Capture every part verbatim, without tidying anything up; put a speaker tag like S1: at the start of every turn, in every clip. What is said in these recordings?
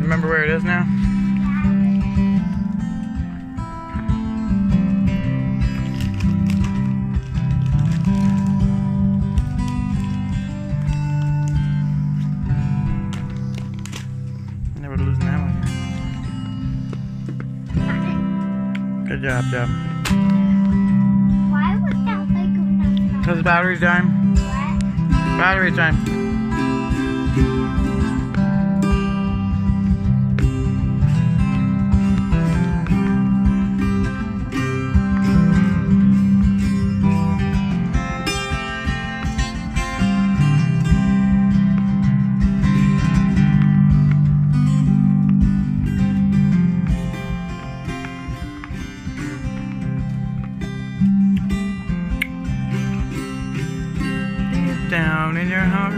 S1: Remember where it is now? Never losing that one. Good job, job.
S2: Why was that like enough?
S1: Because battery's dying.
S2: What?
S1: Battery time. Down in your heart.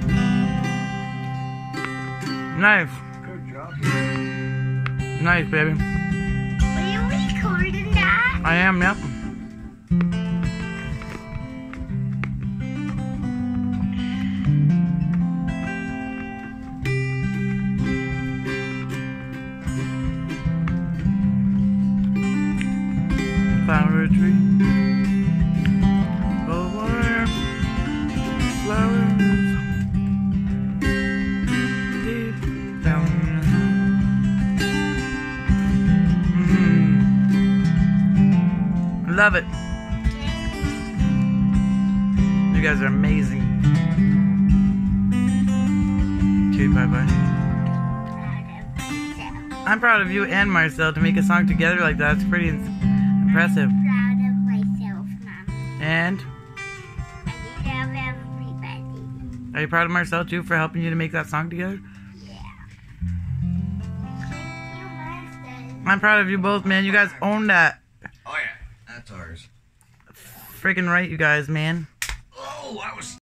S1: Knife.
S3: Good job.
S1: Knife, baby.
S2: Were you recording that?
S1: I am, yep. Flower tree. Over. Flowers deep down. Mm-hmm. Love it. You guys are amazing. Okay, bye bye. I'm proud of you and Marcel to make a song together like that. It's pretty impressive.
S2: Proud of myself, Mom.
S1: And
S2: I love everybody.
S1: are you proud of Marcel too for helping you to make that song together?
S2: Yeah. Thank you, Marcel.
S1: I'm proud of you both, man. You guys own that.
S3: Oh yeah, that's ours.
S1: Freaking right, you guys, man.
S3: Oh, I was.